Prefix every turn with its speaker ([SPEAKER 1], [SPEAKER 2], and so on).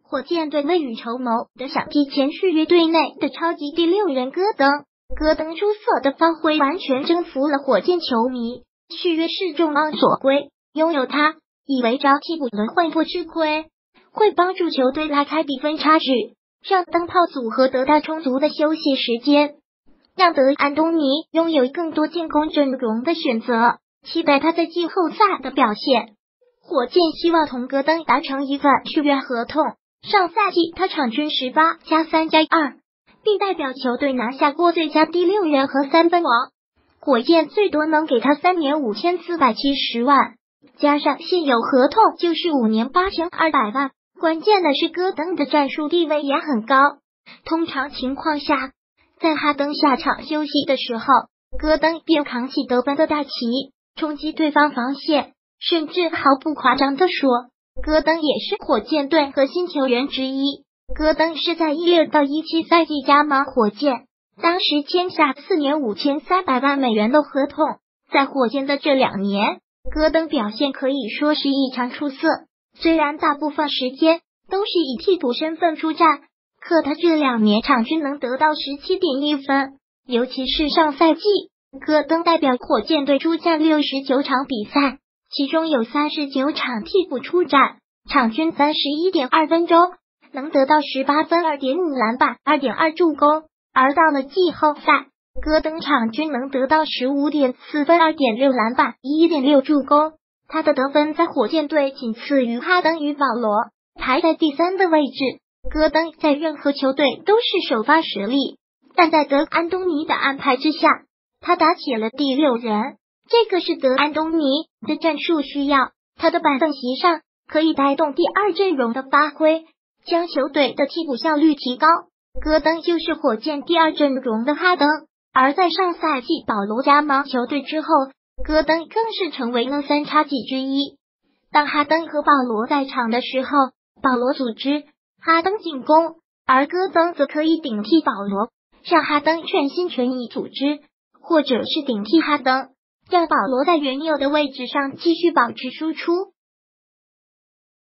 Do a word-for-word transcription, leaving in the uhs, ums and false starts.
[SPEAKER 1] 火箭队未雨绸缪的想提前续约队内的超级第六人戈登。戈登出色的发挥完全征服了火箭球迷，续约是众望所归，拥有他，以为招替补轮换不吃亏，会帮助球队拉开比分差距，让灯泡组合得到充足的休息时间，让德安东尼拥有更多进攻阵容的选择，期待他在季后赛的表现。火箭希望同戈登达成一份续约合同，上赛季他场均十八加三加二，并代表球队拿下过最佳第六人和三分王。火箭最多能给他三年五千四百七十万，加上现有合同就是五年八千二百万。关键的是戈登的战术地位也很高，通常情况下，在哈登下场休息的时候，戈登便扛起得分的大旗，冲击对方防线，甚至毫不夸张地说，戈登也是火箭队核心球员之一。戈登是在一六到一七赛季加盟火箭，当时签下四年五千三百万美元的合同。在火箭的这两年，戈登表现可以说是异常出色，虽然大部分时间都是以替补身份出战，可他这两年场均能得到 十七点一 分，尤其是上赛季，戈登代表火箭队出战六十九场比赛，其中有三十九场替补出战，场均 三十一点二 分钟，能得到十八分 二点五 篮板 二点二 助攻，而到了季后赛，戈登场均能得到 十五点四 分 二点六 篮板 一点六 助攻，他的得分在火箭队仅次于哈登与保罗，排在第三的位置。戈登在任何球队都是首发实力，但在德安东尼的安排之下，他打起了第六人，这个是德安东尼的战术需要，他的板凳席上可以带动第二阵容的发挥，将球队的替补效率提高。戈登就是火箭第二阵容的哈登，而在上赛季保罗加盟球队之后，戈登更是成为了三叉戟之一。当哈登和保罗在场的时候，保罗组织，哈登进攻，而戈登则可以顶替保罗，让哈登全心全意组织，或者是顶替哈登，让保罗在原有的位置上继续保持输出。